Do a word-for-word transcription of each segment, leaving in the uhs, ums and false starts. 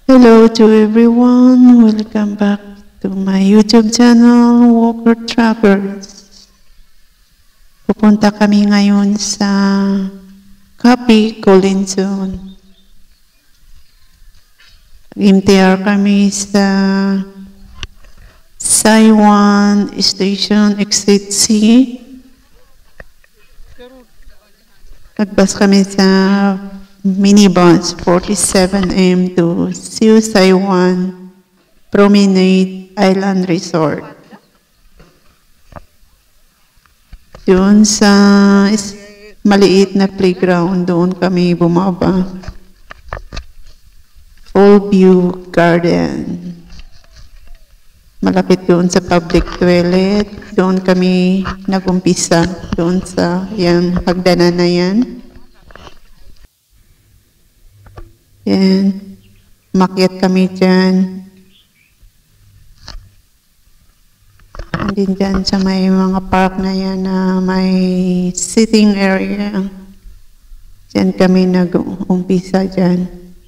Hello to everyone. Welcome back to my YouTube channel, Walker Trackers. Pupunta kami ngayon sa collinson. M T R kami sa Saiwan Station Exit C. Nagbas kami sa minibus forty-seven M to Siu Saiwan Promenade Island Resort. Doon sa maliit na playground, doon kami bumaba. Fullview Garden. Malapit doon sa public toilet. Doon kami nagumpisa. Doon sa yung hagdanan na yan. Yan. Makyat kami dyan. Andin dyan sa may mga park na yan na may sitting area. Dyan kami nag-umpisa dyan.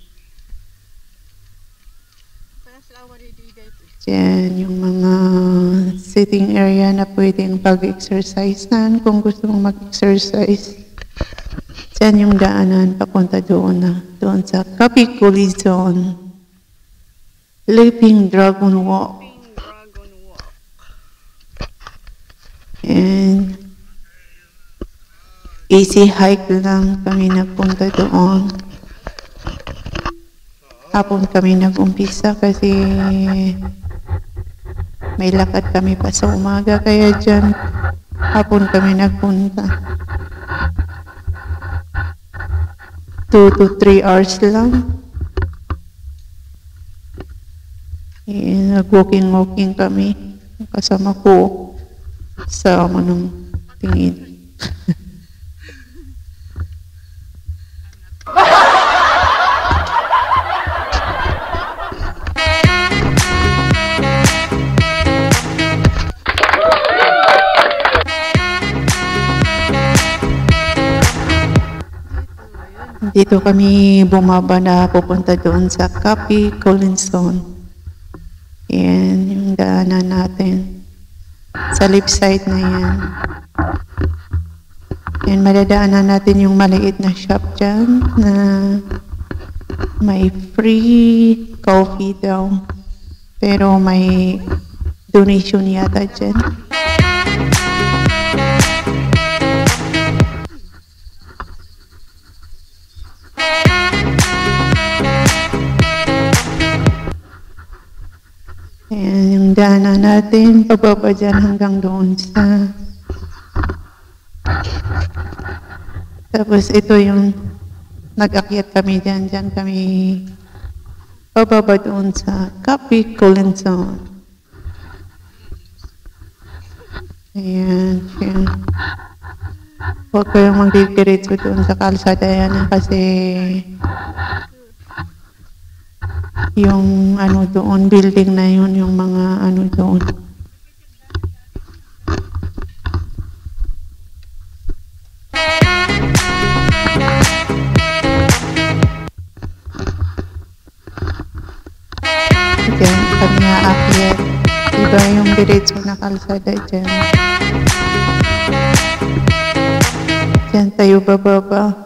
Dyan yung mga sitting area na pwedeng pag-exercisean kung gusto mong mag-exercise. Dyan yung daanan papunta doon na. Doon sa collinson. Leaping Dragon Walk. And easy hike lang kami nagpunta doon. Hapon kami nag-umpisa kasi may lakad kami pa sa umaga, kaya dyan hapon kami nagpunta. Two to three hours lang. Nag-walking-walking kami. Kasama ko sa manong tingin. Dito kami bumaba na pupunta doon sa collinson. Yan yung daanan natin. Sa left side na yan. Yan, madadaanan natin yung maliit na shop dyan na may free coffee daw. Pero may donation yata dyan. Ayan, yung daanan natin, pababa dyan hanggang doon sa... Tapos ito yung nag-akyat kami dyan, dyan kami pababa doon sa collinson. Ayan, ayan. Huwag kayong magdidiretso doon sa kalsada yan kasi... yung ano doon, building na yun, yung mga ano doon. Diyan kami aakyat. Iba yung diretso na kalsada dyan. Diyan tayo bababa.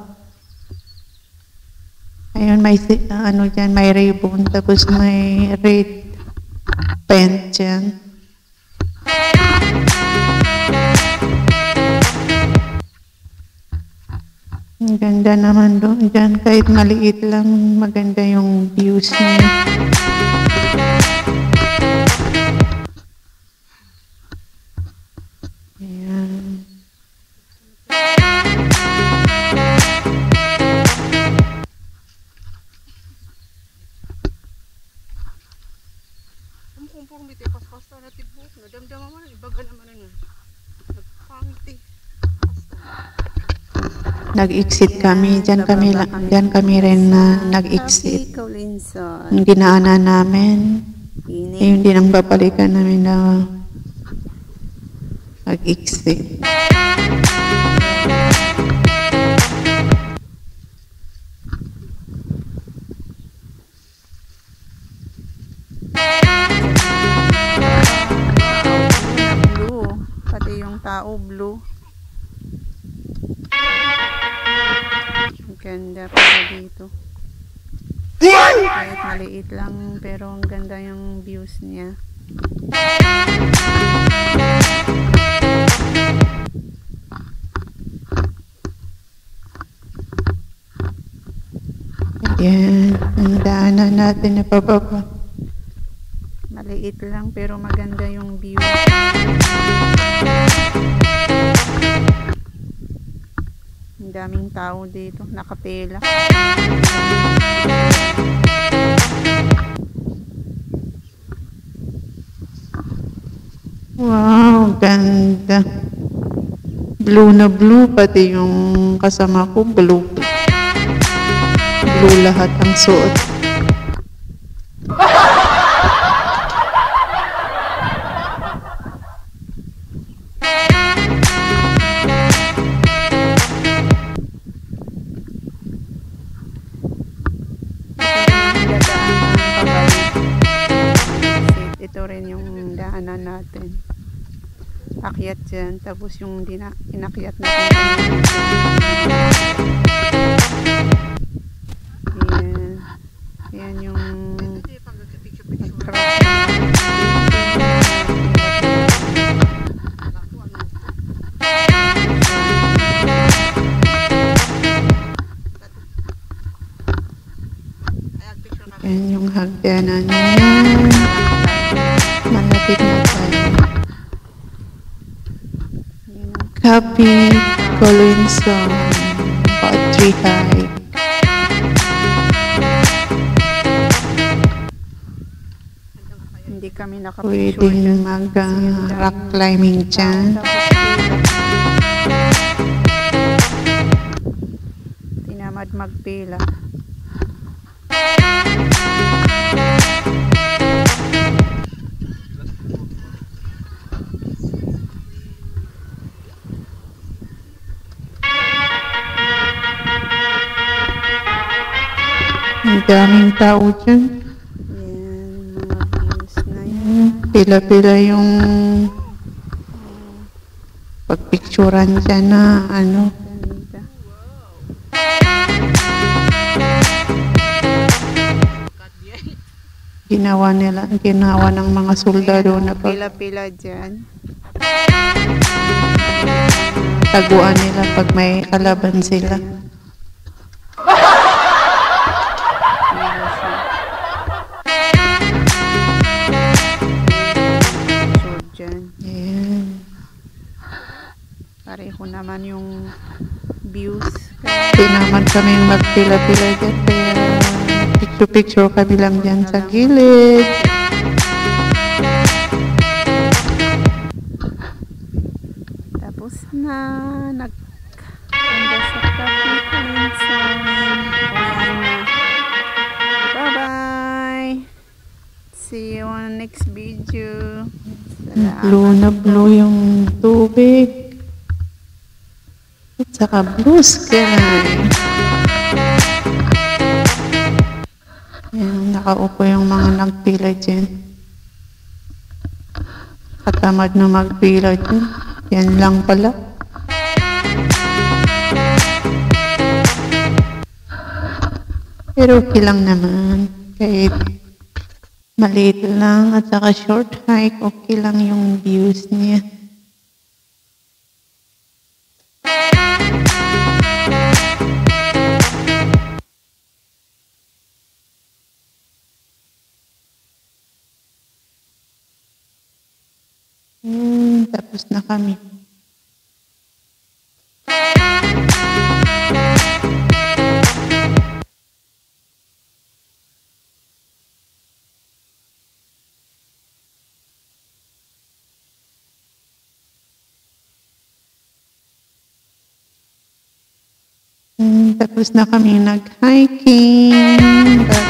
Ayun, may ano dyan, may ribbon, tapos may red paint dyan. Ang ganda naman doon dyan, kahit maliit lang, maganda yung views niya. Ayan. Nag-exit kami, dyan kami, dyan kami rin na nag-exit. Yung dinaanan namin, yung din ang babalikan namin na nag-exit. tao, blue. Ang ganda pala dito. Kahit maliit lang, pero ang ganda yung views niya. Ayan, ang daanan natin na pababa. Maliit lang pero maganda yung view. Ang daming tao dito, nakapela. Wow, ganda. Blue na blue, pati yung kasama ko blue. Blue lahat ang suot. Ito rin yung daanan natin. Akyat dyan, tapos yung dina, inakyat natin. Ayan. Ayan yung ayan yung hagdanan niya. Malapit na tayo. Happy collinson battery high. Hindi kami nakapicture. Pwedeng mag uh, rock climbing dyan. Tinamad magpila. Ang daming tao dyan. Yan, mga views na yan. Pila-pila yung pagpicturan dyan na ano. Ganda. Ginawa nila, ginawa ng mga soldado na pag pila-pila dyan. Taguan nila pag may kalaban sila. Ayan. Pareho naman yung views. Hindi naman kami magpila-pila dyan. Kaya picture-picture kami lang dyan sa gilid. Tapos na. Nagpunta sa collinson. Bye-bye. See you on the next video. Blue na blue yung tubig. At saka blue sky. Yan, nakaupo yung mga nagpila dyan. Katamad na magpila dyan. Yan lang pala. Pero okay lang naman. Kahit maliit lang at saka short hike, okay lang yung views niya. Hmm, tapos na kami. Hmm, tapos na kami nag-hiking.